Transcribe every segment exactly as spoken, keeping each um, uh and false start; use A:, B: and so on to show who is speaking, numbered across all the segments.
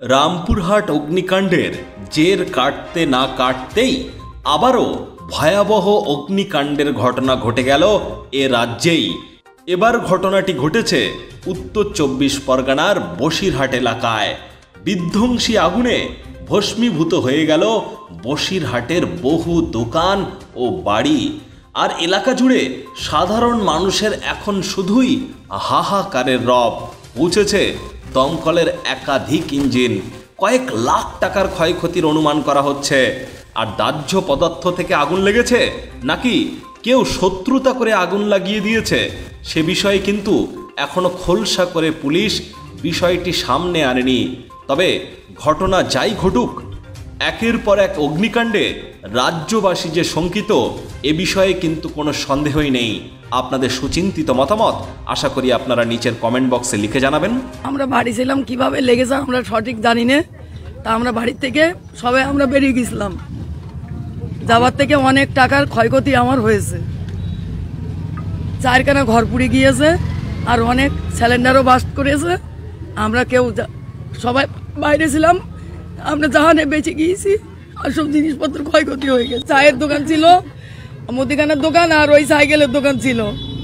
A: রামপুরহাট অগ্নিকাণ্ডের জের কাটতে না কাটতেই আবারও ভয়াবহ অগ্নিকাণ্ডের ঘটনা ঘটে গেল এ রাজ্যেই। এবার ঘটনাটি ঘটেছে উত্তর চব্বিশ পরগনার বসিরহাট এলাকায়। বিধ্বংসী আগুনে ভস্মীভূত হয়ে গেল বসিরহাটের বহু দোকান ও বাড়ি। আর এলাকা জুড়ে সাধারণ মানুষের এখন শুধুই হাহাকারের রব। পৌঁছেছে দমকলের একাধিক ইঞ্জিন, কয়েক লাখ টাকার ক্ষয়ক্ষতির অনুমান করা হচ্ছে। আর দাহ্য পদার্থ থেকে আগুন লেগেছে নাকি কেউ শত্রুতা করে আগুন লাগিয়ে দিয়েছে সে বিষয়ে কিন্তু এখনো খোলসা করে পুলিশ বিষয়টি সামনে আনেনি। তবে ঘটনা যাই ঘটুক, একের পর এক অগ্নিকাণ্ডে রাজ্যবাসী যে শঙ্কিত এ বিষয়ে কিন্তু কোনো সন্দেহই নেই। আপনাদের সুচিন্তিত মতামত আশা করি আপনারা নিচের কমেন্ট বক্সে লিখে জানাবেন।
B: আমরা বাড়ি ছিলাম, কিভাবে লেগেছে আমরা সঠিক জানি না। তা আমরা বাড়ির থেকে সবাই আমরা বেরিয়ে গেছিলাম। যাবার থেকে অনেক টাকার ক্ষয়ক্ষতি আমার হয়েছে। চারখানা ঘর পুড়ে গিয়েছে, আর অনেক সিলিন্ডারও বাস্ট করেছে। আমরা কেউ সবাই বাইরে ছিলাম, আমরা জাহানে বেঁচে গিয়েছি। আর সব জিনিসপত্র ক্ষয়ক্ষতি হয়ে গেছে। চায়ের দোকান ছিল, মুদিখানার দোকান, আর ওই সাইকেলের দোকান ছিল।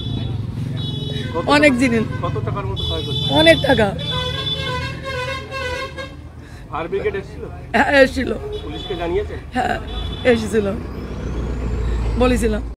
B: অনেক জিনিস, অনেক টাকা।
C: ফায়ার ব্রিগেড এসেছিল?
B: হ্যাঁ এসেছিল।
C: পুলিশকে জানিয়েছে?
B: হ্যাঁ এসেছিল, বলেছিলাম।